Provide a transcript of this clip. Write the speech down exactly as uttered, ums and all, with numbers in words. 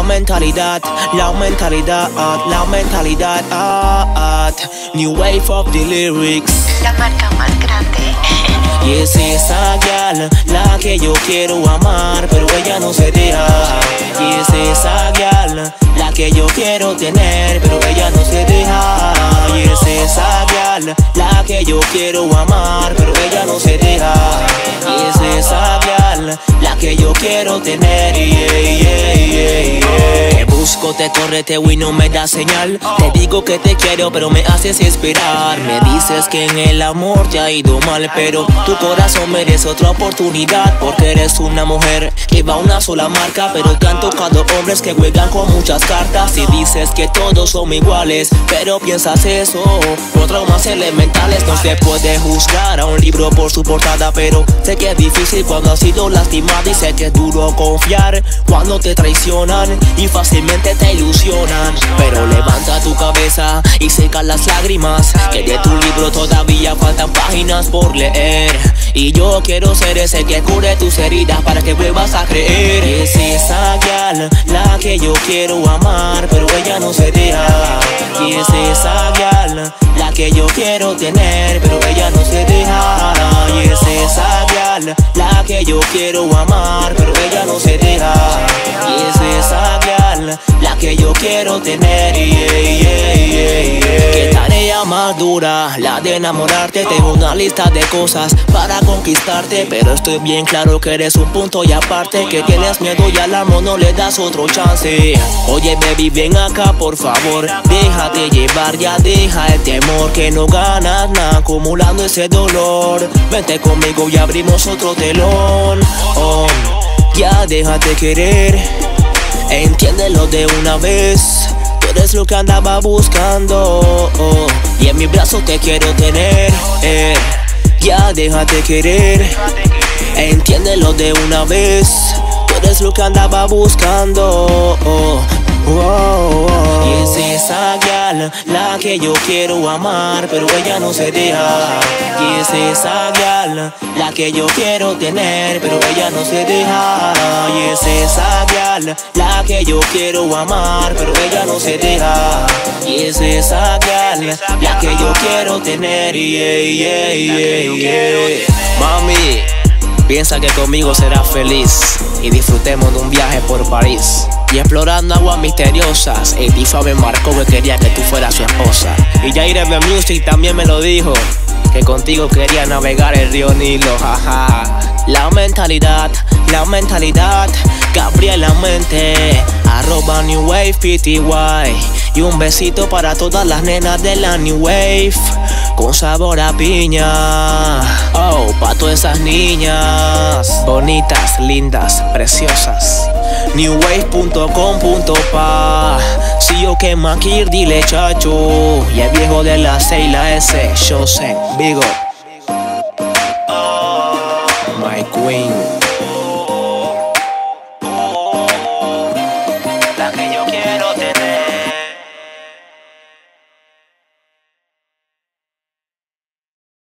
mentalidad, la mentalidad, la mentalidad, ah, ah. New wave of the lyrics. La marca más grande. Y es esa gal la que yo quiero amar, pero ella no se deja. Y es esa gal la que yo quiero tener, pero ella no se deja. Y es esa gal la que yo quiero amar, pero ella no se deja. Y es esa gal la que yo quiero tener. Yeah, yeah, yeah, yeah. Te busco, te correteo y no me das señal. Te digo que te quiero, pero me haces esperar. Me dices que en el amor te ha ido mal, pero tu corazón merece otra oportunidad, porque eres una mujer que va a una sola marca. Pero te han tocado hombres que juegan con muchas cartas. Y dices que todos son iguales, pero piensas eso por traumas elementales. No se puede juzgar a un libro por su portada, pero sé que es difícil cuando has sido lastimada. Y sé que es duro confiar cuando te traicionan y fácilmente te ilusionan. Pero levanta tu cabeza y seca las lágrimas, que de tu libro todavía faltan páginas por leer. Y yo quiero ser ese que cure tus heridas para que vuelvas a creer. Y es esa gal la que yo quiero amar, pero ella no se deja. Y es esa gal la que yo quiero tener, pero ella no se deja. Y es esa gal la que yo quiero amar, pero ella no se deja. Y es esa gal la que yo quiero tener. Yeah, yeah, yeah, yeah. Qué tarea más dura la de enamorarte. Tengo una lista de cosas para conquistarte, pero estoy bien claro que eres un punto y aparte, que tienes miedo y al amor no le das otro chance. Oye baby, ven acá por favor, déjate llevar, ya deja el temor, que no ganas nada acumulando ese dolor. Vente conmigo y abrimos otro telón. Oh, ya déjate querer, entiéndelo de una vez. Tú eres lo que andaba buscando, oh, y en mis brazos te quiero tener. eh. Ya déjate querer, entiéndelo de una vez. Tú eres lo que andaba buscando, oh, oh, oh. Y es esa gal la que yo quiero amar, pero ella no se deja. Y es esa gal la que yo quiero tener, pero ella no se deja. Y es esa gal la que yo quiero amar, pero ella no se deja. Y es esa gal la que yo quiero tener. Yeah, yeah, yeah, yeah. Mami, piensa que conmigo serás feliz y disfrutemos de un viaje por París y explorando aguas misteriosas. El Tifa me marcó que quería que tú fueras su esposa, y Jair de Music también me lo dijo, que contigo quería navegar el río Nilo. Jaja. La mentalidad, la mentalidad, Gabriel la mente, arroba New Wave P T Y. Y un besito para todas las nenas de la New Wave, con sabor a piña. Oh, pa' todas esas niñas bonitas, lindas, preciosas. new wave punto com punto pa. Si yo que Makir, dile chacho. Y el viejo de la C y la S, Shosen, Big Up.